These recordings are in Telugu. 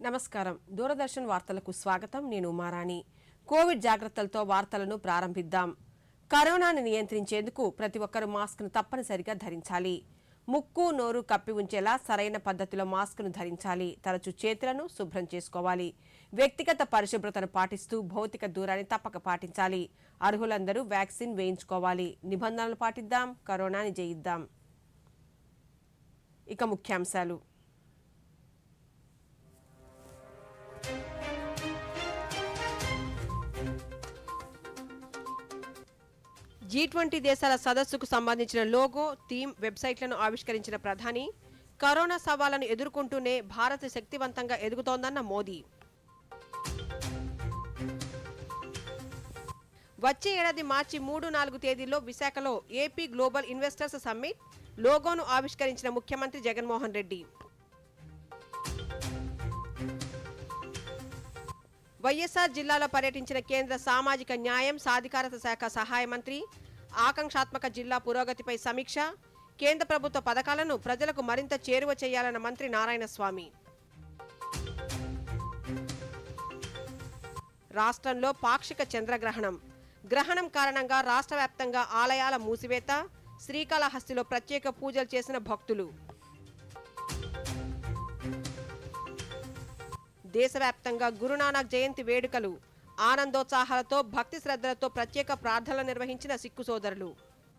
నమస్కారం దూరదర్శన్ వార్తలకు స్వాగతం నేను ఉమారాణి కోవిడ్ జాగృతలతో వార్తలను ప్రారంభిద్దాం కరోనాను నియంత్రించేందుకు ప్రతి ఒక్కరూ మాస్క్ను తప్పనిసరిగా ధరించాలి ముక్కు నోరు కప్పి ఉంచేలా సరైన పద్ధతిలో మాస్క్ను ధరించాలి తరచూ చేతులను శుభ్రం చేసుకోవాలి వ్యక్తిగత పరిశుభ్రతను పాటిస్తూ భౌతిక దూరాన్ని తప్పక పాటించాలి అర్హులందరూ వ్యాక్సిన్ వేయించుకోవాలి నిబంధనలు పాటిద్దాం కరోనాని జయిద్దాం ఇక ముఖ్యాంశాలు G20 దేశాల సదస్సుకు సంబంధించిన లోగో థీమ్ వెబ్సైట్లను ఆవిష్కరించిన ప్రధాని కరోనా సవాళ్లను ఎదుర్కొంటూనే భారత్ శక్తివంతంగా ఎదుగుతోందన్న మోదీ వచ్చే ఏడాది మార్చి 3-4 తేదీల్లో విశాఖలో ఏపీ గ్లోబల్ ఇన్వెస్టర్స్ సమ్మిట్ లోగోను ఆవిష్కరించిన ముఖ్యమంత్రి జగన్మోహన్ రెడ్డి వైఎస్ఆర్ జిల్లాలో పర్యటించిన కేంద్ర సామాజిక న్యాయం సాధికారత శాఖ సహాయ మంత్రి ఆకాంక్షాత్మక జిల్లా పురోగతిపై సమీక్ష కేంద్ర ప్రభుత్వ పథకాలను ప్రజలకు మరింత చేరువ చేయాలన్న మంత్రి నారాయణస్వామి రాష్ట్రంలో పాక్షిక చంద్రగ్రహణం గ్రహణం కారణంగా రాష్ట్ర వ్యాప్తంగా ఆలయాల మూసివేత శ్రీకాళహస్తిలో ప్రత్యేక పూజలు చేసిన భక్తులు దేశవ్యాప్తంగా గురునానక్ జయంతి వేడుకలు ఆనందోత్సాహాలతో భక్తి శ్రద్ధలతో ప్రత్యేక ప్రార్థనలు నిర్వహించిన సిక్కు సోదరులు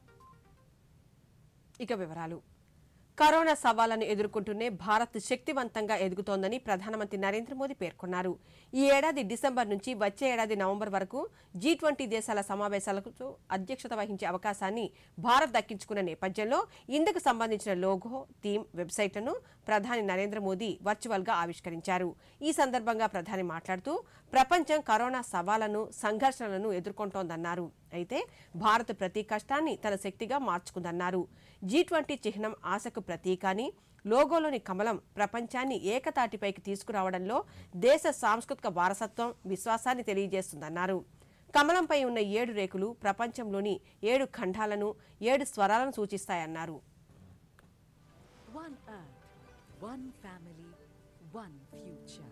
ఇక వివరాలు కరోనా సవాళ్లను ఎదుర్కొంటూనే భారత్ శక్తివంతంగా ఎదుగుతోందని ప్రధానమంత్రి నరేంద్ర మోదీ పేర్కొన్నారు ఈ ఏడాది డిసెంబర్ నుంచి వచ్చే ఏడాది నవంబర్ వరకు G20 దేశాల సమావేశాలకు అధ్యక్షత వహించే అవకాశాన్ని భారత్ దక్కించుకున్న నేపథ్యంలో ఇందుకు సంబంధించిన లోగో థీమ్ వెబ్సైట్లను ప్రధాని నరేంద్ర మోదీ వర్చువల్గా ఆవిష్కరించారు ఈ సందర్భంగా ప్రధాని మాట్లాడుతూ ప్రపంచం కరోనా సవాళ్లను సంఘర్షణలను ఎదుర్కొంటోందన్నారు అయితే భారత్ ప్రతి కష్టాన్ని తన శక్తిగా మార్చుకుందన్నారు G20 చిహ్నం ఆశకు ప్రతీకాని లోగోలోని కమలం ప్రపంచాన్ని ఏకతాటిపైకి తీసుకురావడంలో దేశ సాంస్కృతిక వారసత్వం విశ్వాసాన్ని తెలియజేస్తుందన్నారు కమలంపై ఉన్న 7 రేకులు ప్రపంచంలోని 7 ఖండాలను 7 స్వరాలను సూచిస్తాయన్నారు One Earth, one family, one future.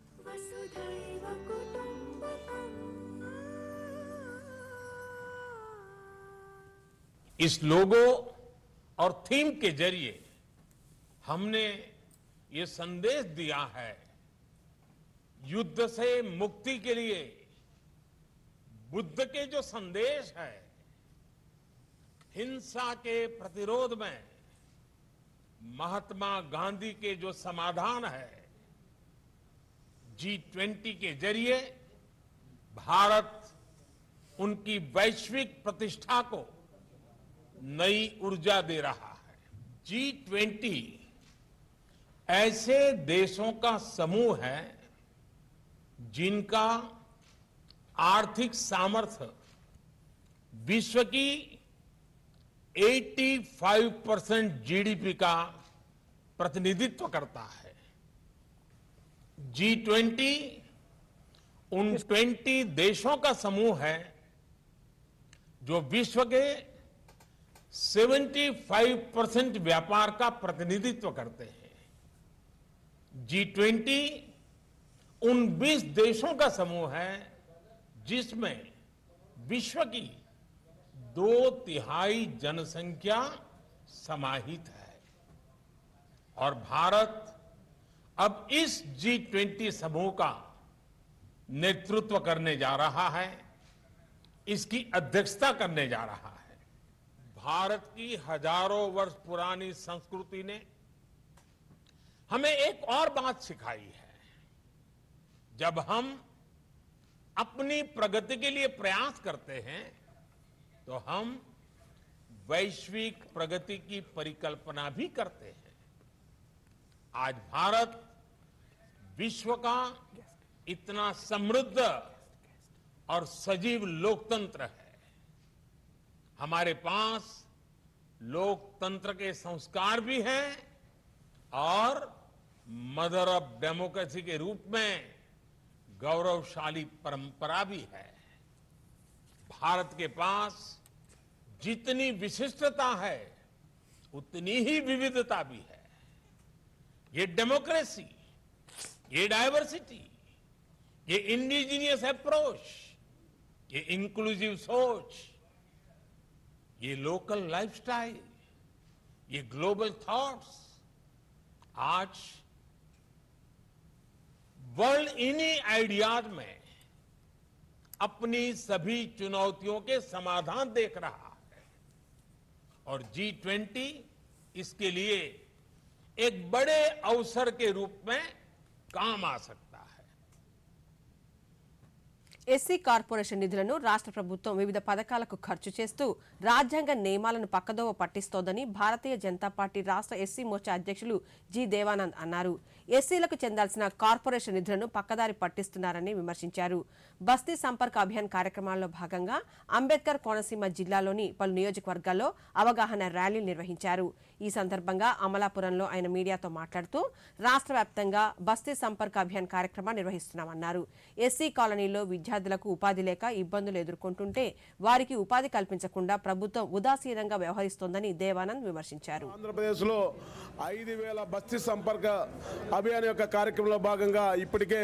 इस लोगो और थीम के जरिए हमने ये संदेश दिया है युद्ध से मुक्ति के लिए बुद्ध के जो संदेश है हिंसा के प्रतिरोध में महात्मा गांधी के जो समाधान है G20 के जरिए भारत उनकी वैश्विक प्रतिष्ठा को नई ऊर्जा दे रहा है G20 ऐसे देशों का समूह है जिनका आर्थिक सामर्थ्य विश्व की 85% जीडीपी का प्रतिनिधित्व करता है G20 उन 20 देशों का समूह है जो विश्व के 75% व्यापार का प्रतिनिधित्व करते हैं G20 उन 20 देशों का समूह है जिसमें विश्व की 2/3 जनसंख्या समाहित है और भारत अब इस G20 समूह का नेतृत्व करने जा रहा है इसकी अध्यक्षता करने जा रहा है भारत की हजारों वर्ष पुरानी संस्कृति ने हमें एक और बात सिखाई है जब हम अपनी प्रगति के लिए प्रयास करते हैं तो हम वैश्विक प्रगति की परिकल्पना भी करते हैं आज भारत विश्व का इतना समृद्ध और सजीव लोकतंत्र है हमारे पास लोकतंत्र के संस्कार भी हैं और मदर ऑफ डेमोक्रेसी के रूप में गौरवशाली परंपरा भी है भारत के पास जितनी विशिष्टता है उतनी ही विविधता भी है ये डेमोक्रेसी ये डायवर्सिटी, ये इंडिजीनियस अप्रोच, ये इंक्लूसिव सोच, ये लोकल लाइफस्टाइल, ये ग्लोबल थॉट्स आज वर्ल्ड इन्हीं आइडियाज में अपनी सभी चुनौतियों के समाधान देख रहा है और G20 इसके लिए एक बड़े अवसर के रूप में काम आ सकता है। ఎస్సీ కార్పొరేషన్ నిధులను రాష్ట్ర ప్రభుత్వం వివిధ పథకాలకు ఖర్చు చేస్తూ రాజ్యాంగ నియమాలను పక్కదోవ పట్టిస్తోందని భారతీయ జనతా పార్టీ రాష్ట్ర ఎస్సీ మోర్చా అధ్యక్షులు జి దేవానంద్ అన్నారు. ఎస్సీలకు చెందాల్సిన కార్పొరేషన్ నిధులను పక్కదారి పట్టిస్తున్నారని విమర్శించారు. బస్తీ సంపర్క అభియాన్ కార్యక్రమాల్లో భాగంగా అంబేద్కర్ కోనసీమ జిల్లాలోని పలు నియోజకవర్గాల్లో అవగాహన ర్యాలీలు నిర్వహించారు. ఈ సందర్భంగా అమలాపురంలో ఆయన మీడియాతో మాట్లాడుతూ రాష్ట్ర వ్యాప్తంగా బస్తీ సంపర్క అభియాన్ కార్యక్రమాన్ని నిర్వహిస్తున్నామన్నారు. ఎస్సీ కాలనీలో విద్యార్థులకు ఉపాధి లేక ఇబ్బందులు ఎదుర్కొంటుంటే వారికి ఉపాధి కల్పించకుండా ప్రభుత్వం ఉదాసీనంగా వ్యవహరిస్తోందని దేవానంద్ విమర్శించారు. ఆంధ్రప్రదేశ్లో 5,000 బస్తీ సంపర్క అభియాన్ యొక్క కార్యక్రమంలో భాగంగా ఇప్పటికే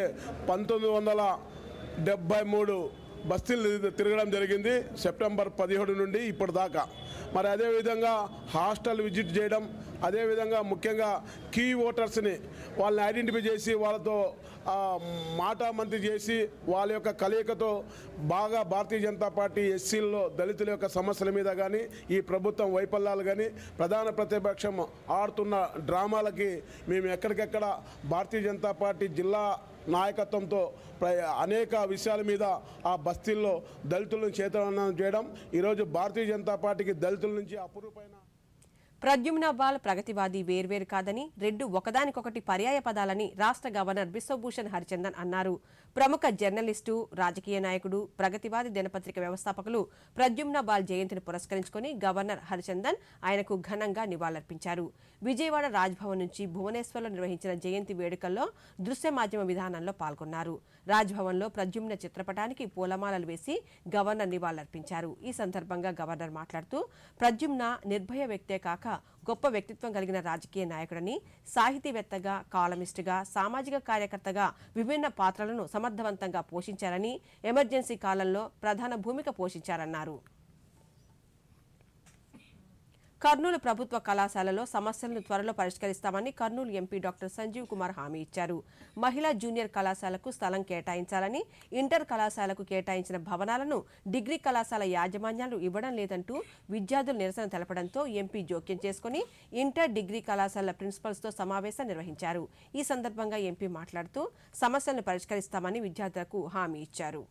1973 బస్తీలు తిరగడం జరిగింది. సెప్టెంబర్ 17 నుండి ఇప్పటి దాకా. మరి అదేవిధంగా హాస్టల్ విజిట్ చేయడం, అదేవిధంగా ముఖ్యంగా కీ ఓటర్స్ని వాళ్ళని ఐడెంటిఫై చేసి వాళ్ళతో మాటామంతి చేసి వాళ్ళ యొక్క కలయికతో బాగా భారతీయ జనతా పార్టీ ఎస్సీల్లో దళితుల యొక్క సమస్యల మీద కానీ ఈ ప్రభుత్వం వైఫల్యాలు కానీ ప్రధాన ప్రతిపక్షం ఆడుతున్న డ్రామాలకి మేము ఎక్కడికెక్కడ భారతీయ జనతా పార్టీ జిల్లా నాయకత్వంతో అనేక విషయాల మీద ఆ బస్తీల్లో దళితులను చేతనం చేయడం ఈరోజు భారతీయ జనతా పార్టీకి దళితుల నుంచి అపురూపమైన ప్రద్యుమ్నాబాల్ ప్రగతివాది వేర్వేరు కాదని రెండు ఒకదానికొకటి పర్యాయ పదాలని రాష్ట్ర గవర్నర్ బిశ్వభూషణ్ హరిచందన్ అన్నారు. ప్రముఖ జర్నలిస్టు, రాజకీయ నాయకుడు, ప్రగతివాది దినపత్రిక వ్యవస్థాపకులు ప్రద్యుమ్నాబాల్ జయంతిని పురస్కరించుకుని గవర్నర్ హరిచందన్ ఆయనకు ఘనంగా నివాళులర్పించారు. విజయవాడ రాజ్భవన్ నుంచి భువనేశ్వర్లో నిర్వహించిన జయంతి వేడుకల్లో దృశ్య మాధ్యమ విధానంలో పాల్గొన్నారు. రాజ్భవన్లో ప్రద్యుమ్న చిత్రపటానికి పూలమాలలు వేసి గవర్నర్ నివాళులర్పించారు. ఈ సందర్భంగా గవర్నర్ మాట్లాడుతూ ప్రద్యుమ్న నిర్భయ వ్యక్తే కాక గొప్ప వ్యక్తిత్వం కలిగిన రాజకీయ నాయకుడని, సాహితీవేత్తగా, కాలమిస్టుగా, సామాజిక కార్యకర్తగా విభిన్న పాత్రలను సమర్థవంతంగా పోషించారని, ఎమర్జెన్సీ కాలంలో ప్రధాన భూమిక పోషించారన్నారు. కర్నూలు ప్రభుత్వ కళాశాలలో సమస్యలను త్వరలో పరిష్కరిస్తామని కర్నూలు ఎంపీ డాక్టర్ సంజీవ్ కుమార్ హామీ ఇచ్చారు. మహిళా జూనియర్ కళాశాలకు స్థలం కేటాయించాలని, ఇంటర్ కళాశాలకు కేటాయించిన భవనాలను డిగ్రీ కళాశాల యాజమాన్యాలు ఇవ్వడం లేదంటూ విద్యార్థులు నిరసన తెలపడంతో ఎంపీ జోక్యం చేసుకుని ఇంటర్, డిగ్రీ కళాశాల ప్రిన్సిపల్స్తో సమావేశం నిర్వహించారు. ఈ సందర్భంగా ఎంపీ మాట్లాడుతూ సమస్యలను పరిష్కరిస్తామని విద్యార్థులకు హామీ ఇచ్చారు.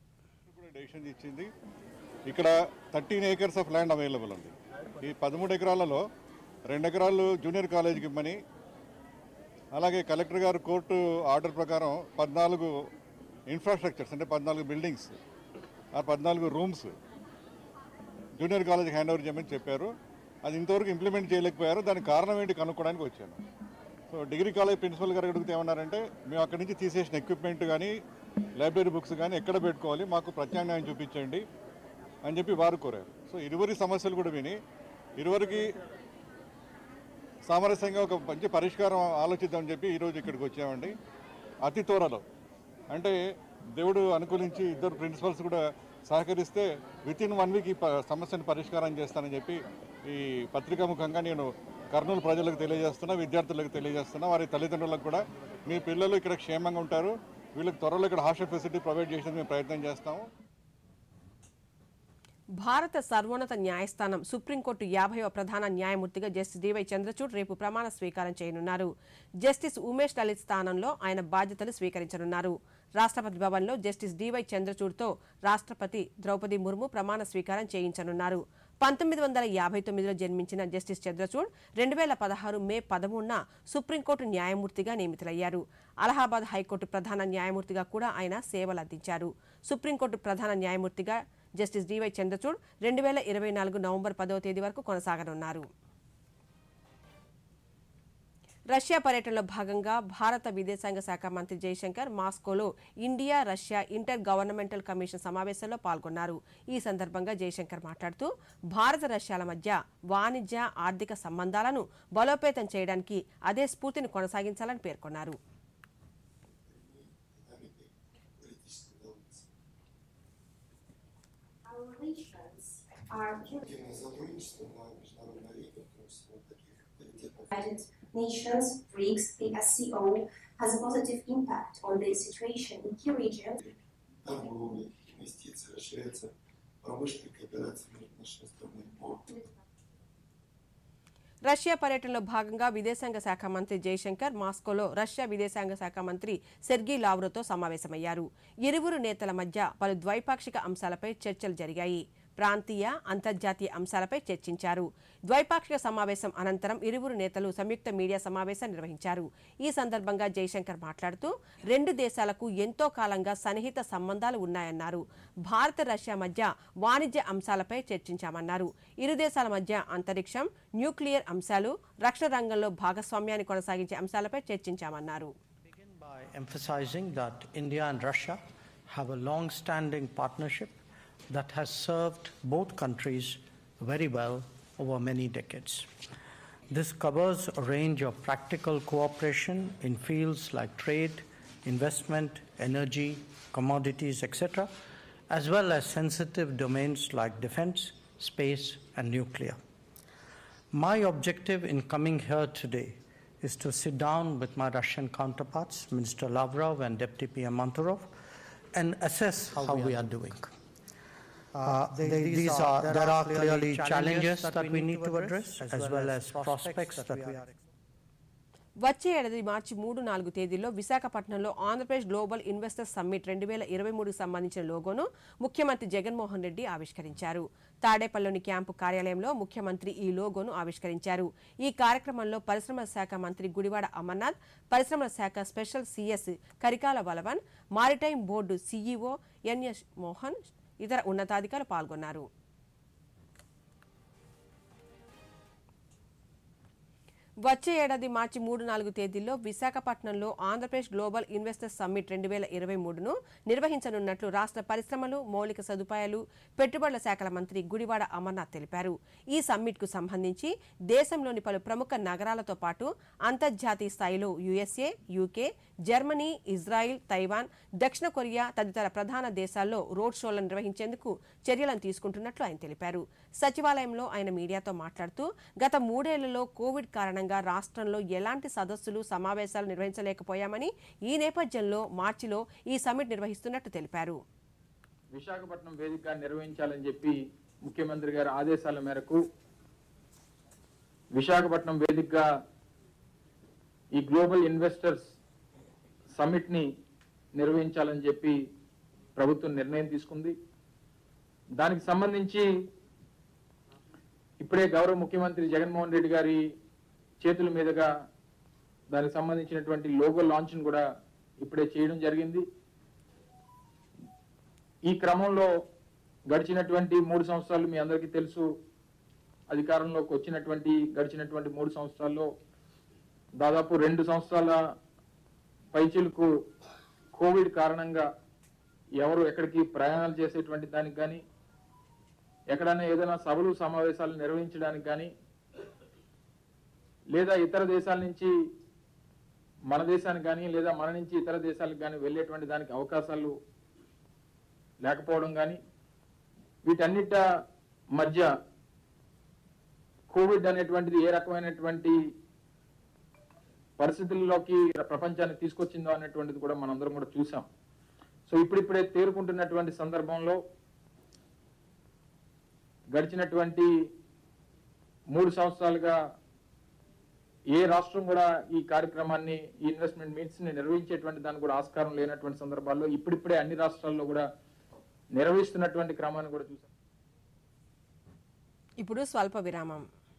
ఇక్కడ 13 acres ఆఫ్ ల్యాండ్ అవైలబుల్ ఉంది. ఈ 13 ఎకరాలలో 2 ఎకరాలు జూనియర్ కాలేజీకి ఇవ్వమని, అలాగే కలెక్టర్ గారు కోర్టు ఆర్డర్ ప్రకారం 14 ఇన్ఫ్రాస్ట్రక్చర్స్ అంటే 14 బిల్డింగ్స్, 14 రూమ్స్ జూనియర్ కాలేజీకి హ్యాండ్ ఓవర్ చేయమని చెప్పారు. అది ఇంతవరకు ఇంప్లిమెంట్ చేయలేకపోయారు. దానికి కారణం ఏంటి కనుక్కోవడానికి వచ్చాను. సో డిగ్రీ కాలేజ్ ప్రిన్సిపల్ గారు అడిగితే ఏమన్నారంటే, మేము అక్కడి నుంచి తీసేసిన ఎక్విప్మెంట్ కానీ లైబ్రరీ బుక్స్ కానీ ఎక్కడ పెట్టుకోవాలి, మాకు ప్రత్యామ్నాయం చూపించండి అని చెప్పి వారు కోరారు. సో ఇరువురి సమస్యలు కూడా విని ఇరువురికి సామరస్యంగా ఒక మంచి పరిష్కారం ఆలోచిద్దామని చెప్పి ఈరోజు ఇక్కడికి వచ్చామండి. అతి త్వరలో అంటే దేవుడు అనుకూలించి ఇద్దరు ప్రిన్సిపల్స్ కూడా సహకరిస్తే వితిన్ 1 వీక్ ఈ సమస్యను పరిష్కారం చేస్తానని చెప్పి ఈ పత్రికాముఖంగా నేను కర్నూలు ప్రజలకు తెలియజేస్తున్నా, విద్యార్థులకు తెలియజేస్తున్నా, వారి తల్లిదండ్రులకు కూడా మీ పిల్లలు ఇక్కడ క్షేమంగా ఉంటారు, వీళ్ళకి త్వరలో ఇక్కడ హాస్టల్ ఫెసిలిటీ ప్రొవైడ్ చేసేందుకు మేము ప్రయత్నం చేస్తాము. భారత సర్వోన్నత న్యాయస్థానం సుప్రీంకోర్టు 50వ ప్రధాన న్యాయమూర్తిగా జస్టిస్ డివై చంద్రచూడ్ రేపు ప్రమాణ స్వీకారం చేయనున్నారు. జస్టిస్ ఉమేష్ లలిత్ స్థానంలో ఆయన బాధ్యతలు స్వీకరించనున్నారు. రాష్ట్రపతి భవన్లో జస్టిస్ డివై చంద్రచూడ్తో రాష్ట్రపతి ద్రౌపది ముర్ము ప్రమాణ స్వీకారం చేయించనున్నారు. 1959లో జన్మించిన జస్టిస్ చంద్రచూడ్ 2016 మే 13న సుప్రీంకోర్టు న్యాయమూర్తిగా నియమితులయ్యారు. అలహాబాద్ హైకోర్టు ప్రధాన న్యాయమూర్తిగా కూడా ఆయన సేవలందించారు. సుప్రీంకోర్టు ప్రధాన న్యాయమూర్తిగా జస్టిస్ డివై చంద్రచూడ్ 2024 నవంబర్ 10వ తేదీ వరకు కొనసాగనున్నారు. రష్యా పర్యటనలో భాగంగా భారత విదేశాంగ శాఖ మంత్రి జయశంకర్ మాస్కోలో India Russia inter governmental commission సమావేశంలో పాల్గొన్నారు. ఈ సందర్భంగా జయశంకర్ మాట్లాడుతూ భారత రష్యాల మధ్య వాణిజ్య, ఆర్థిక సంబంధాలను బలోపేతం చేయడానికి అదే స్ఫూర్తిని కొనసాగించాలని పేర్కొన్నారు. United Nations, BRICS, the SCO has a positive impact on the situation in key regions. Russia పర్యటనలో భాగంగా విదేశాంగ శాఖ మంత్రి జయశంకర్ మాస్కోలో రష్యా విదేశాంగ శాఖ మంత్రి సెర్గీ లావ్రోతో సమావేశమయ్యారు. ఇరువురు నేతల మధ్య పలు ద్వైపాక్షిక అంశాలపై చర్చలు జరిగాయి. ప్రాంతీయ, అంతర్జాతీయ అంశాలపై చర్చించారు. ద్వైపాక్షిక సమావేశం అనంతరం ఇరువురు నేతలు సంయుక్త మీడియా సమావేశం నిర్వహించారు. ఈ సందర్భంగా జయశంకర్ మాట్లాడుతూ రెండు దేశాలకు ఎంతో కాలంగా సన్నిహిత సంబంధాలు ఉన్నాయన్నారు. భారత రష్యా మధ్య వాణిజ్య అంశాలపై చర్చించామన్నారు. ఇరు దేశాల మధ్య అంతరిక్షం, న్యూక్లియర్ అంశాలు, రక్షణ రంగంలో భాగస్వామ్యాన్ని కొనసాగించే అంశాలపై చర్చించామన్నారు. Emphasizing that India and Russia have a long-standing partnership that has served both countries very well over many decades. This covers a range of practical cooperation in fields like trade, investment, energy, commodities, etc., as well as sensitive domains like defense, space, and nuclear. My objective in coming here today is to sit down with my Russian counterparts, Minister Lavrov and Deputy PM Manturov, and assess how we are doing. There are clearly challenges that we need to address, as well as prospects that we are. వచ్చే ఏడాది మార్చి 3-4 తేదీల్లో విశాఖపట్నంలో ఆంధ్రప్రదేశ్ గ్లోబల్ ఇన్వెస్టర్స్ సమ్మిట్ 2023కు సంబంధించిన లోగోను ముఖ్యమంత్రి జగన్మోహన్ రెడ్డి ఆవిష్కరించారు. తాడేపల్లిలోని క్యాంపు కార్యాలయంలో ముఖ్యమంత్రి ఈ లోగోను ఆవిష్కరించారు. ఈ కార్యక్రమంలో పరిశ్రమల శాఖ మంత్రి గుడివాడ అమర్నాథ్, పరిశ్రమల శాఖ special CS Karikala Valavan, maritime board CEO NS Mohan, ఇతర ఉన్నతాధికారులు పాల్గొన్నారు. వచ్చే ఏడాది మార్చి 3-4 తేదీల్లో విశాఖపట్నంలో ఆంధ్రప్రదేశ్ గ్లోబల్ ఇన్వెస్టర్స్ సమ్మిట్ 2023ను నిర్వహించనున్నట్లు రాష్ట్ర పరిశ్రమలు, మౌలిక సదుపాయాలు, పెట్టుబడుల శాఖల మంత్రి గుడివాడ అమర్నాథ్ తెలిపారు. ఈ సమ్మిట్కు సంబంధించి దేశంలోని పలు ప్రముఖ నగరాలతో పాటు అంతర్జాతీయ స్థాయిలో USA, UK, Germany, Israel, Taiwan, దక్షిణ కొరియా తదితర ప్రధాన దేశాల్లో రోడ్ షోలను నిర్వహించేందుకు చర్యలను తీసుకుంటున్నట్లు ఆయన తెలిపారు. సచివాలయంలో ఆయన మీడియాతో మాట్లాడుతూ గత 3 ఏళ్లలో కోవిడ్ కారణంగా రాష్ట్రంలో ఎలాంటి సదస్సులు, సమావేశాలు నిర్వహించలేకపోయామని, ఈ నేపథ్యంలో మార్చిలో ఈ సమ్మిట్ నిర్వహిస్తున్నట్టు తెలిపారు. విశాఖపట్నం వేదిక నిర్వహించాలని చెప్పి ముఖ్యమంత్రి గారి ఆదేశాల మేరకు విశాఖపట్నం వేదికగా ఈ గ్లోబల్ ఇన్వెస్టర్స్ సమ్మిట్ ని నిర్వహించాలని చెప్పి ప్రభుత్వం నిర్ణయం తీసుకుంది. దానికి సంబంధించి ఇప్పుడే గౌరవ ముఖ్యమంత్రి జగన్మోహన్ రెడ్డి గారి చేతుల మీదుగా దానికి సంబంధించినటువంటి లోగో లాంచ్ ను కూడా ఇప్పుడే చేయడం జరిగింది. ఈ క్రమంలో గడిచినటువంటి 3 సంవత్సరాలు మీ అందరికీ తెలుసు, అధికారంలోకి వచ్చినటువంటి గడిచినటువంటి 3 సంవత్సరాల్లో దాదాపు 2 సంవత్సరాల పైచిలకు కోవిడ్ కారణంగా ఎవరు ఎక్కడికి ప్రయాణాలు చేసేటువంటి దానికి కానీ, ఎక్కడైనా ఏదైనా సభలు సమావేశాలు నిర్వహించడానికి కానీ, లేదా ఇతర దేశాల నుంచి మన దేశానికి కానీ, లేదా మన నుంచి ఇతర దేశాలకు కానీ వెళ్ళేటువంటి దానికి అవకాశాలు లేకపోవడం కానీ, వీటన్నిట మధ్య కోవిడ్ అనేటువంటిది ఏ రకమైనటువంటి పరిస్థితుల్లోకి ప్రపంచాన్ని తీసుకొచ్చిందో అనేటువంటిది కూడా మనందరం కూడా చూసాం. సో ఇప్పుడిప్పుడే తేరుకుంటున్నటువంటి సందర్భంలో గడిచినటువంటి 3 సంవత్సరాలుగా ఏ రాష్ట్రం కూడా ఈ కార్యక్రమాన్ని, ఈ ఇన్వెస్ట్మెంట్ మీట్స్ ని నిర్వహించేటువంటి దానికి కూడా ఆస్కారం లేనటువంటి సందర్భాల్లో ఇప్పుడిప్పుడే అన్ని రాష్ట్రాల్లో కూడా నిర్వహిస్తున్నటువంటి క్రమాన్ని కూడా చూసాం. ఇప్పుడు స్వల్ప విరామం.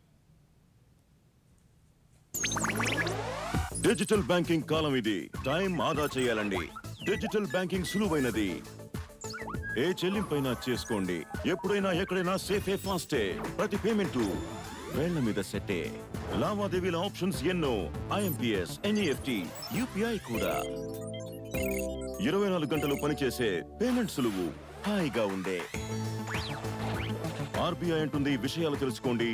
డిజిటల్ బ్యాంకింగ్ కాలం ఇది. టైం ఆదా చేయాలండి. Digital banking సులువైనది. ఏ చెల్లింపైనా చేసుకోండి, ఎప్పుడైనా ఎక్కడైనా సేఫే, ఫాస్టే. ప్రతి పేమెంట్ వేళ్ల మీద సెట్టే. లావాదేవీల ఆప్షన్స్ ఎన్నో. ఐఎంపీఎస్, ఎన్ఈఎఫ్టీ, యూపీఐ కూడా. 24 గంటలు పనిచేసే పేమెంట్ సులువు, హాయిగా ఉండే. ఆర్బీఐ అంటుంది, విషయాలు తెలుసుకోండి,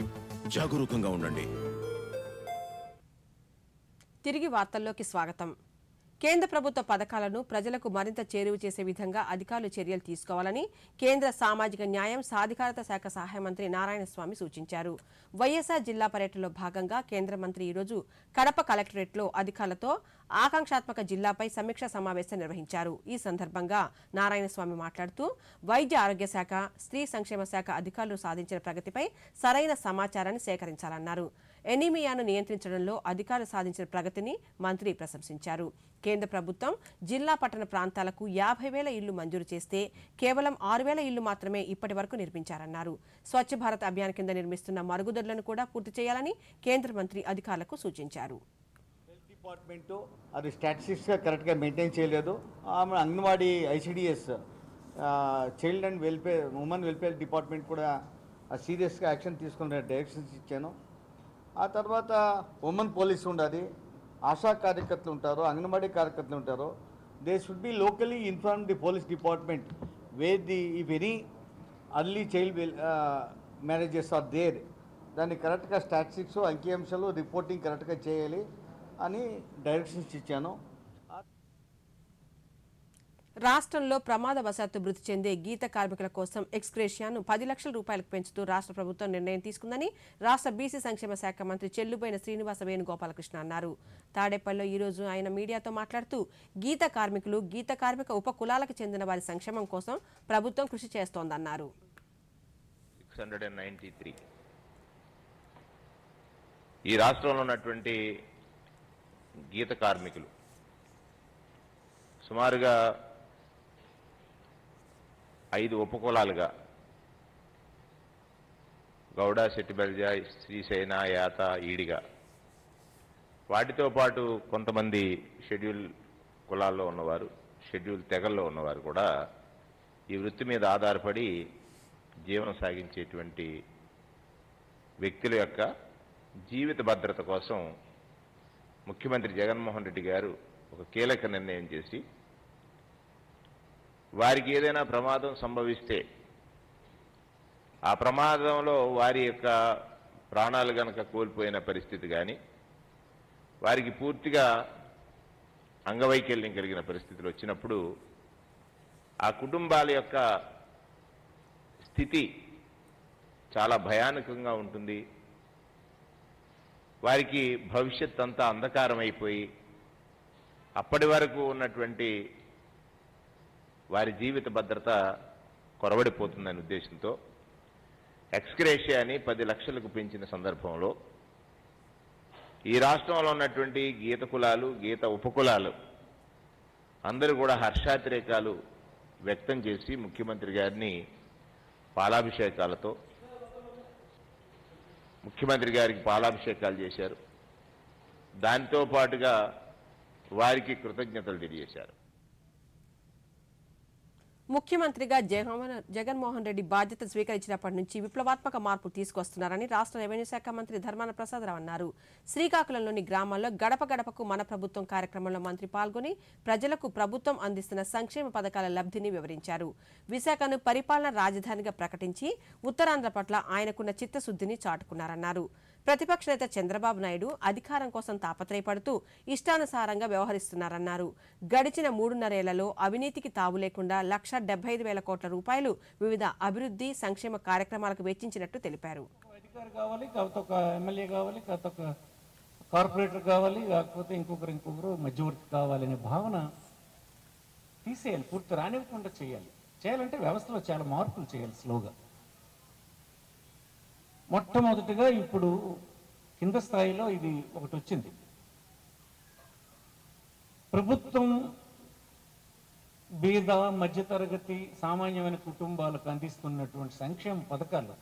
జాగరూకంగా ఉండండి. తిరిగి వార్తల్లోకి స్వాగతం. కేంద్ర ప్రభుత్వ పథకాలను ప్రజలకు మరింత చేరువ చేసే విధంగా అధికారులు చర్యలు తీసుకోవాలని కేంద్ర సామాజిక న్యాయం సాధికారత శాఖ సహాయ మంత్రి నారాయణస్వామి సూచించారు. వైఎస్ఆర్ జిల్లా పర్యటనలో భాగంగా కేంద్ర మంత్రి ఈరోజు కడప కలెక్టరేట్లో అధికారులతో ఆకాంక్షాత్మక జిల్లాపై సమీక్షా సమావేశం నిర్వహించారు. ఈ సందర్భంగా నారాయణస్వామి మాట్లాడుతూ వైద్య ఆరోగ్య శాఖ, స్త్రీ సంక్షేమ శాఖ అధికారులు సాధించిన ప్రగతిపై సరైన సమాచారాన్ని సేకరించాలన్నారు. ఎనీమియాను నియంత్రించడంలో అధికారులు సాధించిన ప్రగతిని మంత్రి ప్రశంసించారు. కేంద్ర ప్రభుత్వం జిల్లా పట్టణ ప్రాంతాలకు 50,000 ఇళ్లు మంజూరు చేస్తే కేవలం 6,000 ఇళ్లు మాత్రమే ఇప్పటి వరకు నిర్మించారన్నారు. స్వచ్ఛ భారత్ అభియాన్ కింద నిర్మిస్తున్న మరుగుదొడ్లను కూడా పూర్తి చేయాలని కేంద్ర మంత్రి అధికారులకు సూచించారు. డిపార్ట్మెంట్ అది స్టాటిస్టిక్స్గా కరెక్ట్గా మెయింటైన్ చేయలేదు. ఆమె anganwadi ICDS child and welfare women welfare department కూడా సీరియస్గా యాక్షన్ తీసుకునే డైరెక్షన్స్ ఇచ్చాను. ఆ తర్వాత ఉమెన్ పోలీస్ ఉండాలి, ఆశా కార్యకర్తలు ఉంటారు, అంగన్వాడీ కార్యకర్తలు ఉంటారు. They should be locally inform the police department where the if any early child marriages are there, దాన్ని కరెక్ట్గా స్టాటిస్టిక్స్ అంకిఅంశాలు రిపోర్టింగ్ కరెక్ట్గా చేయాలి అని డైరెక్షన్స్ ఇచ్చాను. రాష్ట్రంలో ప్రమాదవశాత్తు మృతి చెందే గీత కార్మికుల కోసం ఎక్స్గ్రేషియాను 10 లక్షల రూపాయలకు పెంచుతూ రాష్ట్ర ప్రభుత్వం నిర్ణయం తీసుకుందని రాష్ట్ర బీసీ సంక్షేమ శాఖ మంత్రి చెల్లుబోయిన శ్రీనివాస వేణుగోపాలకృష్ణ అన్నారు. తాడేపల్లిలో ఈరోజు ఆయన మీడియాతో మాట్లాడుతూ గీత కార్మికులు, గీత కార్మిక ఉప కులాలకు చెందిన వారి సంక్షేమం కోసం ప్రభుత్వం కృషి చేస్తోందన్నారు. 693 ఈ రాష్ట్రంలో ఉన్నటువంటి గీత కార్మికులు సుమారుగా 5 ఉపకులాలుగా గౌడ, శెట్టిబెల్జ, శ్రీసేన, యాత, ఈడిగా, వాటితో పాటు కొంతమంది షెడ్యూల్ కులాల్లో ఉన్నవారు, షెడ్యూల్ తెగల్లో ఉన్నవారు కూడా ఈ వృత్తి మీద ఆధారపడి జీవనం సాగించేటువంటి వ్యక్తుల యొక్క జీవిత భద్రత కోసం ముఖ్యమంత్రి జగన్మోహన్ రెడ్డి గారు ఒక కీలక నిర్ణయం చేసి వారికి ఏదైనా ప్రమాదం సంభవిస్తే ఆ ప్రమాదంలో వారి యొక్క ప్రాణాలు గనక కోల్పోయిన పరిస్థితి కానీ, వారికి పూర్తిగా అంగవైకల్యం కలిగిన పరిస్థితులు వచ్చినప్పుడు ఆ కుటుంబాల యొక్క స్థితి చాలా భయానకంగా ఉంటుంది. వారికి భవిష్యత్ అంతా అంధకారం అయిపోయి అప్పటి వరకు ఉన్నటువంటి వారి జీవిత భద్రత కొరవడిపోతుందనే ఉద్దేశంతో ఎక్స్గ్రేషియాని 10 లక్షలకు పెంచిన సందర్భంలో ఈ రాష్ట్రంలో ఉన్నటువంటి గీత కులాలు, గీత ఉపకులాలు అందరూ కూడా హర్షాతిరేకాలు వ్యక్తం చేసి ముఖ్యమంత్రి గారిని పాలాభిషేకాలతో ముఖ్యమంత్రి గారికి పాలాభిషేకాలు చేశారు. దాంతో పాటుగా వారికి కృతజ్ఞతలు తెలియజేశారు. ముఖ్యమంత్రిగా జగన్మోహన్ రెడ్డి బాధ్యత స్వీకరించినప్పటి నుంచి విప్లవాత్మక మార్పు తీసుకొస్తున్నారని రాష్ట్ర రెవెన్యూ శాఖ మంత్రి ధర్మాన ప్రసాదరావు అన్నారు. శ్రీకాకుళంలోని గ్రామాల్లో గడప గడపకు మన ప్రభుత్వం కార్యక్రమంలో మంత్రి పాల్గొని ప్రజలకు ప్రభుత్వం అందిస్తున్న సంక్షేమ పథకాల లబ్ధిని వివరించారు. విశాఖను పరిపాలనా రాజధానిగా ప్రకటించి ఉత్తరాంధ్ర పట్ల ఆయనకున్న చిత్తశుద్ధిని చాటుకున్నారన్నారు. ప్రతిపక్ష నేత చంద్రబాబు నాయుడు అధికారం కోసం తాపత్రయపడుతూ ఇష్టానుసారంగా వ్యవహరిస్తున్నారన్నారు. గడిచిన 3.5 ఏళ్లలో అవినీతికి తావు లేకుండా 1,75,000 కోట్ల రూపాయలు వివిధ అభివృద్ధి సంక్షేమ కార్యక్రమాలకు వెచ్చించినట్టు తెలిపారు. అధికారి కావాలి, కాకపోతే ఒక ఎమ్మెల్యే కావాలి, కాకపోతే ఒక కార్పొరేటర్ కావాలి, కాకపోతే ఇంకొకరు మధ్యవర్తి కావాలనే భావన తీసేయాలి. పూర్తి రానివ్వకుండా చేయాలంటే వ్యవస్థలో చాలా మార్పులు చేయాలి స్లోగా. మొట్టమొదటిగా ఇప్పుడు కింద స్థాయిలో ఇది ఒకటి వచ్చింది. ప్రభుత్వం బీద, మధ్యతరగతి, సామాన్యమైన కుటుంబాలకు అందిస్తున్నటువంటి సంక్షేమ పథకాలు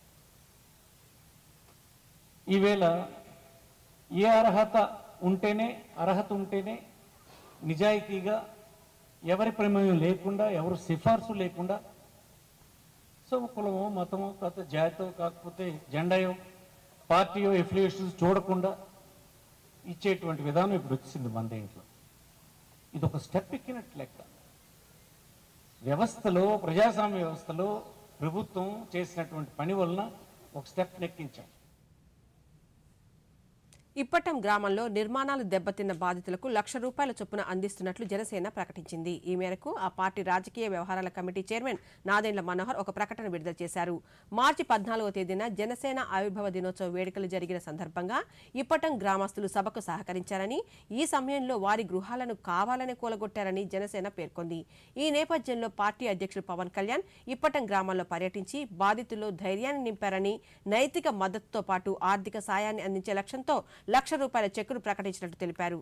ఈవేళ ఏ అర్హత ఉంటేనే నిజాయితీగా, ఎవరి ప్రమేయం లేకుండా, ఎవరు సిఫార్సు లేకుండా, సో కులమో మతమో కాకపోతే జాతితో కాకపోతే జెండాయో పార్టీయో ఎఫిలియేషన్స్ చూడకుండా ఇచ్చేటువంటి విధానం ఇప్పుడు వచ్చింది మన దేంట్లో. ఇది ఒక స్టెప్ ఎక్కినట్టు లెక్క. వ్యవస్థలో, ప్రజాస్వామ్య వ్యవస్థలో ప్రభుత్వం చేసినటువంటి పని వలన ఒక స్టెప్ నెక్కించాం. ఇప్పటం గ్రామంలో నిర్మాణాలు దెబ్బతిన్న బాధితులకు ₹1,00,000 చొప్పున అందిస్తున్నట్లు జనసేన ప్రకటించింది. ఈ మేరకు ఆ పార్టీ రాజకీయ వ్యవహారాల కమిటీ చైర్మన్ నాదెండ్ల మనోహర్ ఒక ప్రకటన విడుదల చేశారు. మార్చి 14వ తేదీన జనసేన ఆవిర్భావ దినోత్సవ వేడుకలు జరిగిన సందర్భంగా ఇప్పటం గ్రామస్తులు సభకు సహకరించారని, ఈ సమయంలో వారి గృహాలను కావాలని కూలగొట్టారని జనసేన పేర్కొంది. ఈ నేపథ్యంలో పార్టీ అధ్యక్షుడు పవన్ కళ్యాణ్ ఇప్పటం గ్రామాల్లో పర్యటించి బాధితుల్లో ధైర్యాన్ని నింపారని, నైతిక మద్దతుతో పాటు ఆర్థిక సాయాన్ని అందించే లక్ష్యంతో ₹1,00,000 చెక్కును ప్రకటించినట్టు తెలిపారు.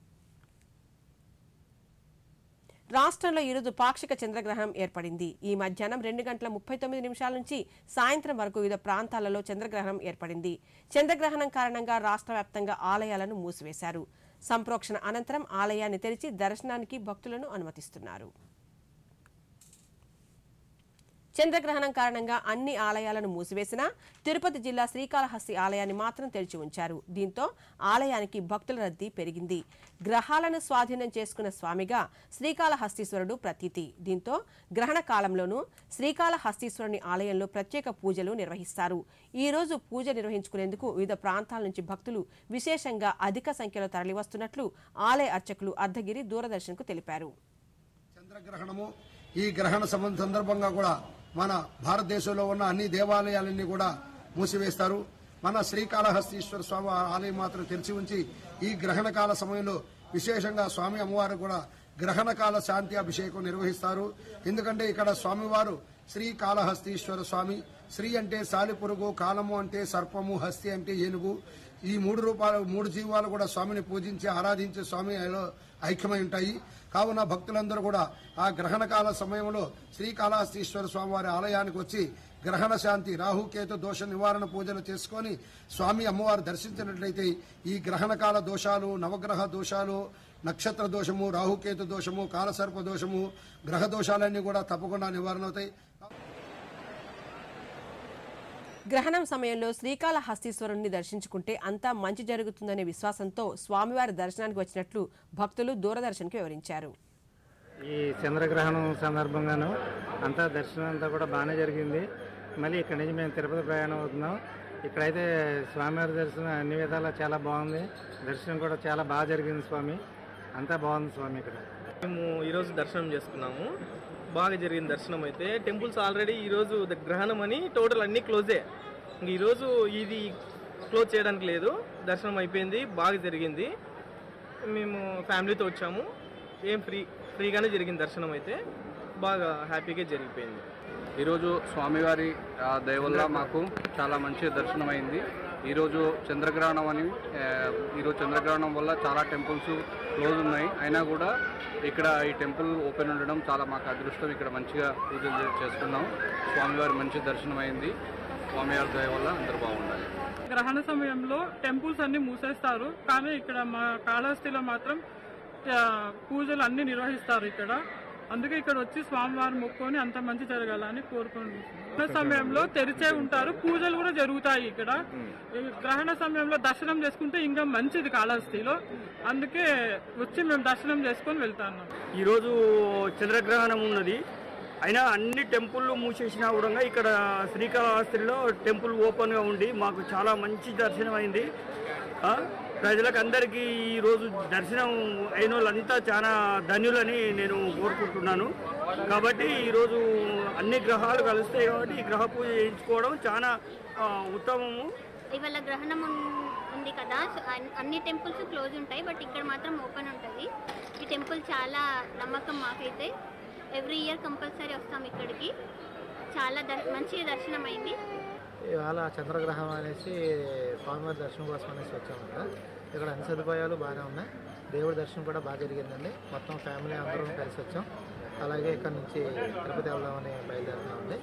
రాష్ట్రంలో ఈరోజు పాక్షిక చంద్రగ్రహణం ఏర్పడింది. ఈ మధ్యాహ్నం 2:39 నుంచి సాయంత్రం వరకు వివిధ ప్రాంతాలలో చంద్రగ్రహణం ఏర్పడింది. చంద్రగ్రహణం కారణంగా రాష్ట్ర వ్యాప్తంగా ఆలయాలను మూసివేశారు. సంప్రోక్షణ అనంతరం ఆలయాన్ని తెరిచి దర్శనానికి భక్తులను అనుమతిస్తున్నారు. చంద్రగ్రహణం కారణంగా అన్ని ఆలయాలను మూసివేసినా తిరుపతి జిల్లా శ్రీకాళహస్తి ఆలయాన్ని మాత్రం తెరిచి ఉంచారు. దీంతో ఆలయానికి భక్తుల రద్దీ పెరిగింది. గ్రహాలను స్వాధీనం చేసుకున్న స్వామిగా శ్రీకాళహస్తీశ్వరుడు ప్రతీతి. దీంతో గ్రహణ కాలంలోనూ శ్రీకాళహస్తీశ్వరుని ఆలయంలో ప్రత్యేక పూజలు నిర్వహిస్తారు. ఈ రోజు పూజ నిర్వహించుకునేందుకు వివిధ ప్రాంతాల నుంచి భక్తులు విశేషంగా అధిక సంఖ్యలో తరలివస్తున్నట్లు ఆలయ అర్చకులు అర్ధగిరి దూరదర్శన్కు తెలిపారు. చంద్రగ్రహణము ఈ గ్రహణ సందర్భంగా కూడా మన భారతదేశంలో ఉన్న అన్ని దేవాలయాలన్నీ కూడా మూసివేస్తారు. మన శ్రీకాళహస్తీశ్వర స్వామి ఆలయం మాత్రం తెరిచి ఉంచి ఈ గ్రహణ కాల సమయంలో విశేషంగా స్వామి అమ్మవారు కూడా గ్రహణ కాల శాంతి అభిషేకం నిర్వహిస్తారు. ఎందుకంటే ఇక్కడ స్వామివారు శ్రీకాళహస్తీశ్వర స్వామి, శ్రీ అంటే సాలిపురుగు, కాలము అంటే సర్పము, హస్తి అంటే ఏనుగు. ఈ 3 జీవాలు కూడా స్వామిని పూజించి ఆరాధించే స్వామి ఐక్యమై ఉంటాయి. కావున భక్తులందరూ కూడా ఆ గ్రహణ కాల సమయంలో శ్రీకాళహస్తీశ్వర స్వామివారి ఆలయానికి వచ్చి గ్రహణ శాంతి, రాహుకేతు దోష నివారణ పూజలు చేసుకొని స్వామి అమ్మవారు దర్శించినట్లయితే ఈ గ్రహణ కాల దోషాలు, నవగ్రహ దోషాలు, నక్షత్ర దోషము, రాహుకేతు దోషము, కాలసర్ప దోషము, గ్రహ దోషాలన్నీ కూడా తప్పకుండా నివారణ అవుతాయి. గ్రహణం సమయంలో శ్రీకాళహస్తీశ్వరుణ్ణి దర్శించుకుంటే అంతా మంచి జరుగుతుందనే విశ్వాసంతో స్వామివారి దర్శనానికి వచ్చినట్లు భక్తులు దూరదర్శన్కు వివరించారు. ఈ చంద్రగ్రహణం సందర్భంగాను అంతా దర్శనం అంతా కూడా బాగానే జరిగింది. మళ్ళీ ఇక్కడి నుంచి మేము తిరుపతి ప్రయాణం అవుతున్నాం. ఇక్కడైతే స్వామివారి దర్శనం అన్ని విధాలా చాలా బాగుంది. దర్శనం కూడా చాలా బాగా జరిగింది. స్వామి అంతా బాగుంది. స్వామి ఇక్కడ మేము ఈరోజు దర్శనం చేసుకున్నాము. బాగా జరిగింది దర్శనం. అయితే టెంపుల్స్ ఆల్రెడీ ఈరోజు గ్రహణం అని టోటల్ అన్నీ క్లోజే. ఈరోజు ఇది క్లోజ్ చేయడానికి లేదు. దర్శనం అయిపోయింది, బాగా జరిగింది. మేము ఫ్యామిలీతో వచ్చాము. ఏం ఫ్రీగానే జరిగింది దర్శనం. అయితే బాగా హ్యాపీగా జరిగిపోయింది. ఈరోజు స్వామివారి దయ వల్ల మాకు చాలా మంచి దర్శనం అయింది. ఈరోజు చంద్రగ్రహణం అని, ఈరోజు చంద్రగ్రహణం వల్ల చాలా టెంపుల్స్ క్లోజ్ ఉన్నాయి. అయినా కూడా ఇక్కడ ఈ టెంపుల్ ఓపెన్ ఉండడం చాలా మాకు అదృష్టం. ఇక్కడ మంచిగా పూజలు చేసుకున్నాం. స్వామివారి మంచి దర్శనం అయింది. స్వామివారి దయ వల్ల అందరూ బాగుండాలి. గ్రహణ సమయంలో టెంపుల్స్ అన్ని మూసేస్తారు, కానీ ఇక్కడ మా కాళహస్తిలో మాత్రం పూజలు అన్ని నిర్వహిస్తారు ఇక్కడ. అందుకే ఇక్కడ వచ్చి స్వామివారి మొక్కుని అంత మంచి జరగాలని కోరుకుంటున్నాం. సమయంలో తెరిచే ఉంటారు, పూజలు కూడా జరుగుతాయి ఇక్కడ. గ్రహణ సమయంలో దర్శనం చేసుకుంటే ఇంకా మంచిది కాళహస్తిలో. అందుకే వచ్చి మేము దర్శనం చేసుకొని వెళ్తాను. ఈరోజు చంద్రగ్రహణం ఉన్నది, అయినా అన్ని టెంపుల్ మూసేసినా కూడా ఇక్కడ శ్రీకాళహస్తిలో టెంపుల్ ఓపెన్గా ఉండి మాకు చాలా మంచి దర్శనం అయింది. ప్రజలకు అందరికీ ఈరోజు దర్శనం అయిన వాళ్ళంతా చాలా ధన్యులని నేను కోరుకుంటున్నాను. కాబట్టి ఈరోజు అన్ని గ్రహాలు కలుస్తాయి కాబట్టి ఈ గ్రహ పూజ చేయించుకోవడం చాలా ఉత్తమము. ఇవాళ గ్రహణం ఉంది కదా, అన్ని టెంపుల్స్ క్లోజ్ ఉంటాయి, బట్ ఇక్కడ మాత్రం ఓపెన్ ఉంటుంది. ఈ టెంపుల్ చాలా నమ్మకం మాకైతే. ఎవ్రీ ఇయర్ కంపల్సరీ వస్తాం ఇక్కడికి. చాలా మంచి దర్శనం అయింది. ఇవాళ చంద్రగ్రహణం అనేసి స్వామివారి దర్శనం కోసం అనేసి వచ్చామంట. ఇక్కడ అన్ని సదుపాయాలు బాగానే ఉన్నాయి. దేవుడి దర్శనం కూడా బాగా జరిగిందండి. మొత్తం ఫ్యామిలీ అందరం కలిసి వచ్చాం. అలాగే ఇక్కడ నుంచి తిరుపతి వెళ్దామని బయలుదేరుతున్నామండి.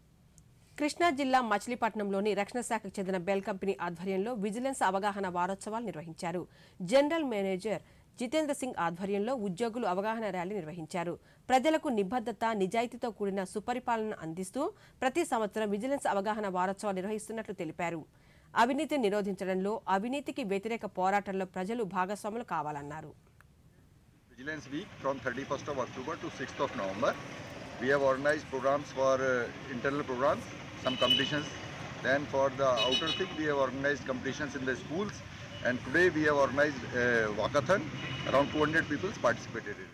కృష్ణా జిల్లా మచిలీపట్నంలోని రక్షణ శాఖకు చెందిన బెల్ కంపెనీ ఆధ్వర్యంలో విజిలెన్స్ అవగాహన వారోత్సవాలు నిర్వహించారు. జనరల్ మేనేజర్ జితేంద్ర సింగ్ ఆధ్వర్యంలో ఉద్యోగులు అవగాహన ర్యాలీ నిర్వహించారు. ప్రజలకు నిబద్ధత, నిజాయితీతో కూడిన సుపరిపాలన అందిస్తూ ప్రతి సంవత్సరం విజిలెన్స్ అవగాహన వారోత్సవాలు నిర్వహిస్తున్నట్లు తెలిపారు. అవినీతిని నిరోధించడంలో, అవినీతికి వ్యతిరేక పోరాటంలో ప్రజలు భాగస్వాములు కావాలన్నారు. Vigilance Week from 31st of October to 6th of November. We have organized programs for internal programs, some competitions. Then for the outer thing, we have organized competitions in the schools And today we have organized a walkathon. Around 200 people participated in it.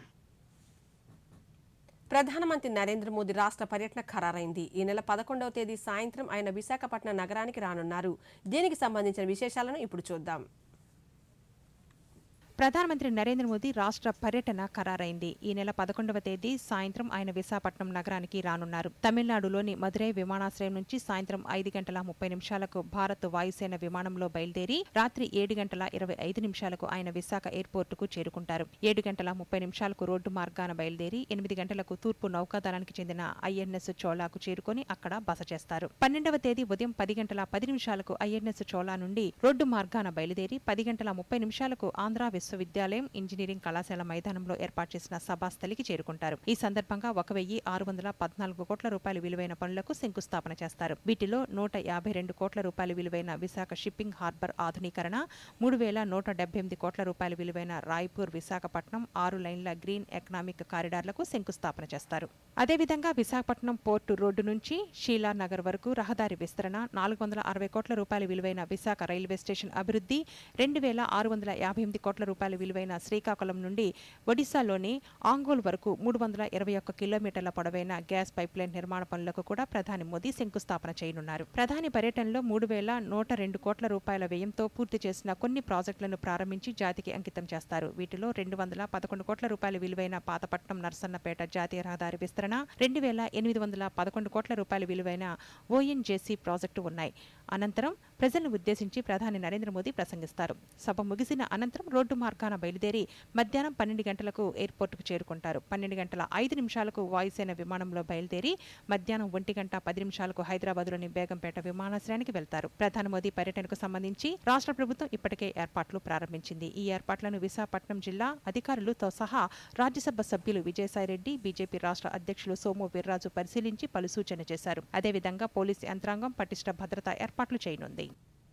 ప్రధానమంత్రి నరేంద్ర మోదీ రాష్ట్ర పర్యటన ఖరారైంది. ఈ నెల 11వ తేదీ సాయంత్రం ఆయన విశాఖపట్నం నగరానికి రానున్నారు. దీనికి సంబంధించిన విశేషాలను ఇప్పుడు చూద్దాం. ప్రధానమంత్రి నరేంద్ర మోదీ రాష్ట్ర పర్యటన ఖరారైంది. ఈ నెల 11వ తేదీ సాయంత్రం ఆయన విశాఖపట్నం నగరానికి రానున్నారు. తమిళనాడులోని మదురై విమానాశ్రయం నుంచి సాయంత్రం 5:30 భారత్ వాయుసేన విమానంలో బయలుదేరి రాత్రి 7:25 ఆయన విశాఖ ఎయిర్పోర్టుకు చేరుకుంటారు. 7:30 రోడ్డు మార్గాన బయలుదేరి 8 గంటలకు తూర్పు నౌకాదళానికి చెందిన INS చోళాకు చేరుకొని అక్కడ బస చేస్తారు. 12వ తేదీ ఉదయం 10:10 INS చోళా నుండి రోడ్డు మార్గాన బయలుదేరి 10:30 ఆంధ్ర విశ్వవిద్యాలయం ఇంజనీరింగ్ కళాశాల మైదానంలో ఏర్పాటు చేసిన సభాస్థలికి చేరుకుంటారు. ఈ సందర్భంగా 1,614 కోట్ల రూపాయల విలువైన పనులకు శంకుస్థాపన చేస్తారు. వీటిలో 152 కోట్ల రూపాయల విలువైన విశాఖ షిప్పింగ్ హార్బర్ ఆధునీకరణ, 3,178 కోట్ల రూపాయల విలువైన రాయ్పూర్ విశాఖపట్నం 6 లైన్ల గ్రీన్ ఎకనామిక్ కారిడార్లకు శంకుస్థాపన చేస్తారు. అదేవిధంగా విశాఖపట్నం పోర్టు రోడ్డు నుంచి షీలానగర్ వరకు రహదారి విస్తరణ, 460 కోట్ల రూపాయల విలువైన విశాఖ రైల్వే స్టేషన్ అభివృద్ధి, 2,658 కోట్ల రూపాయల విలువైన శ్రీకాకుళం నుండి ఒడిశాలోని ఆంగోల్ వరకు 321 కిలోమీటర్ల పొడవైన గ్యాస్ పైప్లైన్ నిర్మాణ పనులకు కూడా ప్రధాని మోదీ శంకుస్థాపన చేయనున్నారు. ప్రధాని పర్యటనలో 3,102 కోట్ల రూపాయల వ్యయంతో పూర్తి చేసిన కొన్ని ప్రాజెక్టులను ప్రారంభించి జాతికి అంకితం చేస్తారు. వీటిలో 211 కోట్ల రూపాయల విలువైన పాతపట్నం నర్సన్నపేట జాతీయ రహదారి విస్తరణ, 2,811 కోట్ల రూపాయల విలువైన ONGC ప్రాజెక్టు ఉన్నాయి. అనంతరం ప్రజలను ఉద్దేశించి ప్రధాని నరేంద్ర మోదీ ప్రసంగిస్తారు. సభ ముగిసిన అనంతరం రోడ్డు మార్గాన బయలుదేరి మధ్యాహ్నం 12 గంటలకు ఎయిర్పోర్టుకు చేరుకుంటారు. 12:05 వాయుసేన విమానంలో బయలుదేరి మధ్యాహ్నం 1:10 హైదరాబాద్లోని బేగంపేట విమానాశ్రయానికి వెళ్తారు. ప్రధాని మోదీ పర్యటనకు సంబంధించి రాష్ట్ర ప్రభుత్వం ఇప్పటికే ఏర్పాట్లు ప్రారంభించింది. ఈ ఏర్పాట్లను విశాఖపట్నం జిల్లా అధికారులతో సహా రాజ్యసభ సభ్యులు విజయసాయిరెడ్డి, బీజేపీ రాష్ట్ర అధ్యక్షులు సోము వీర్రాజు పరిశీలించి పలు సూచన చేశారు. అదేవిధంగా పోలీసు యంత్రాంగం పటిష్ట భద్రతా ఏర్పాట్లు చేయనుంది.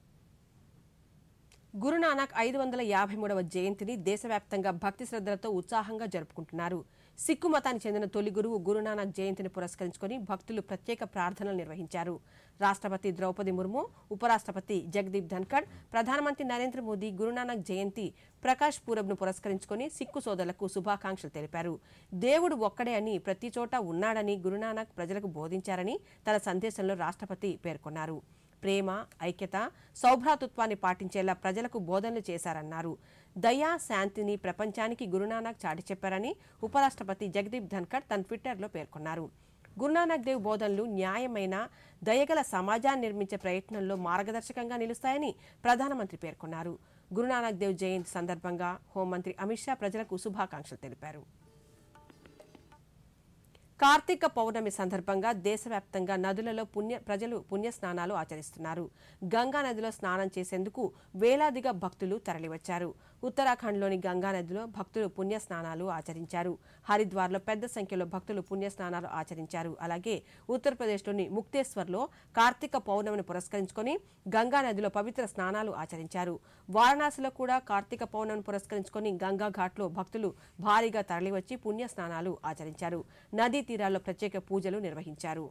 గురునానక్ 553వ జయంతిని దేశవ్యాప్తంగా భక్తి శ్రద్ధలతో ఉత్సాహంగా జరుపుకుంటున్నారు. సిక్కు మతానికి చెందిన తొలి గురువు గురునానక్ జయంతిని పురస్కరించుకుని భక్తులు ప్రత్యేక ప్రార్థనలు నిర్వహించారు. రాష్ట్రపతి ద్రౌపది ముర్ము, ఉపరాష్ట్రపతి జగదీప్ ధన్కడ్, ప్రధానమంత్రి నరేంద్ర మోదీ గురునానక్ జయంతి ప్రకాష్ పూరబ్ను పురస్కరించుకుని సిక్కు సోదరులకు శుభాకాంక్షలు తెలిపారు. దేవుడు ఒక్కడే అని, ప్రతి చోట ఉన్నాడని గురునానక్ ప్రజలకు బోధించారని తన సందేశంలో రాష్ట్రపతి పేర్కొన్నారు. ప్రేమ, ఐక్యత, సౌభ్రాతృత్వాన్ని పాటించేలా ప్రజలకు బోధనలు చేశారన్నారు. దయా, శాంతిని ప్రపంచానికి గురునానక్ చాటి చెప్పారని ఉపరాష్ట్రపతి జగదీప్ ధన్కడ్ తన ట్విట్టర్లో పేర్కొన్నారు. గురునానక్ దేవ్ బోధనలు న్యాయమైన, దయగల సమాజాన్ని నిర్మించే ప్రయత్నంలో మార్గదర్శకంగా నిలుస్తాయని ప్రధానమంత్రి పేర్కొన్నారు. గురునానక్ దేవ్ జయంతి సందర్భంగా హోంమంత్రి అమిత్ షా ప్రజలకు శుభాకాంక్షలు తెలిపారు. కార్తీక పౌర్ణమి సందర్భంగా దేశవ్యాప్తంగా నదులలో ప్రజలు పుణ్యస్నానాలు ఆచరిస్తున్నారు. గంగా నదిలో స్నానం చేసేందుకు వేలాదిగా భక్తులు తరలివచ్చారు. ఉత్తరాఖండ్లోని గంగా నదిలో భక్తులు పుణ్యస్నానాలు ఆచరించారు. హరిద్వార్లో పెద్ద సంఖ్యలో భక్తులు పుణ్యస్నానాలు ఆచరించారు. అలాగే ఉత్తరప్రదేశ్లోని ముక్తేశ్వర్లో కార్తీక పౌర్ణమిని పురస్కరించుకొని గంగా నదిలో పవిత్ర స్నానాలు ఆచరించారు. వారణాసిలో కూడా కార్తీక పౌర్ణమిని పురస్కరించుకొని గంగా ఘాట్లో భక్తులు భారీగా తరలివచ్చి పుణ్యస్నానాలు ఆచరించారు. నదీ తీరాల్లో ప్రత్యేక పూజలు నిర్వహించారు.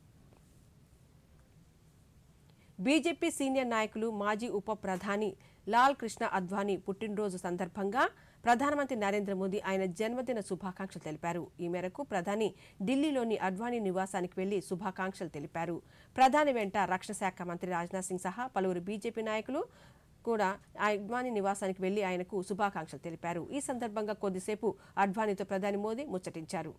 బీజేపీ సీనియర్ నాయకులు మాజీ ఉప ప్రధాని లాల్ కృష్ణ అద్వానీ పుట్టినరోజు సందర్భంగా ప్రధానమంత్రి నరేంద్ర మోదీ ఆయన జన్మదిన శుభాకాంక్షలు తెలిపారు. ఈ మేరకు ప్రధాని ఢిల్లీలోని అద్వానీ నివాసానికి వెళ్లి శుభాకాంక్షలు తెలిపారు. ప్రధాని వెంట రక్షణ శాఖ మంత్రి రాజ్నాథ్ సింగ్ సహా పలువురు బీజేపీ నాయకులు కూడా అద్వానీ నివాసానికి వెళ్లి ఆయనకు శుభాకాంక్షలు తెలిపారు. ఈ సందర్భంగా కొద్దిసేపు అద్వానీతో ప్రధాని మోదీ ముచ్చటించారు.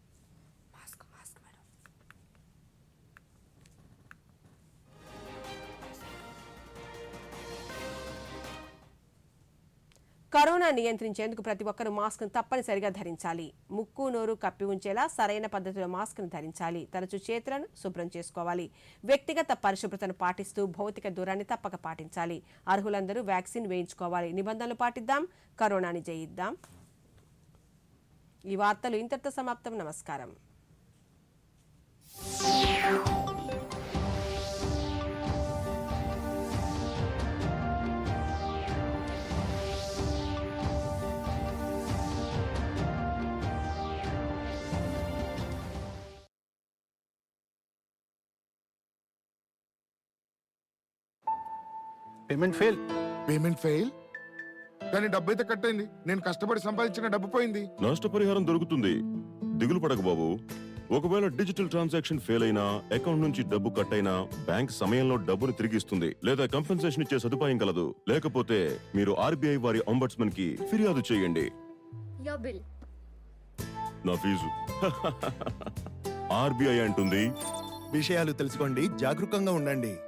కరోనా నియంత్రించేందుకు ప్రతి ఒక్కరూ మాస్క్ను తప్పనిసరిగా ధరించాలి. ముక్కు, నోరు కప్పి ఉంచేలా సరైన పద్ధతిలో మాస్క్ను ధరించాలి. తరచూ చేతులను శుభ్రం చేసుకోవాలి. వ్యక్తిగత పరిశుభ్రతను పాటిస్తూ భౌతిక దూరాన్ని తప్పక పాటించాలి. అర్హులందరూ వ్యాక్సిన్ వేయించుకోవాలి. నిబంధనలు పాటిద్దాం, కరోనాని జయిద్దాం. ఈ వార్తలు ఇంతటితో సమాప్తం. నమస్కారం. Payment fail. పేమెంట్ ఫెయిల్, కానీ డబ్బు అయితే కట్ అయింది. నేను కష్టపడి సంపాదించిన డబ్బు పోయింది. నష్టపరిహారం దొరుకుతుంది, దిగులు పడకు బాబు. ఒకవేళ డిజిటల్ ట్రాన్సాక్షన్ ఫెయిల్ అయినా, అకౌంట్ నుంచి డబ్బు కట్ అయినా బ్యాంక్ సమయంలో డబ్బును తిరిగిస్తుంది లేదా కంపెన్సేషన్ ఇచ్చే సదుపాయం కలదు. లేకపోతే మీరు ఆర్బీఐ వారి అంబడ్స్మన్ కి ఫిర్యాదు చేయండి. నా ఫీజు ఆర్బీఐ అంటుంది. విషయాలు తెలుసుకోండి, జాగరూకంగా ఉండండి.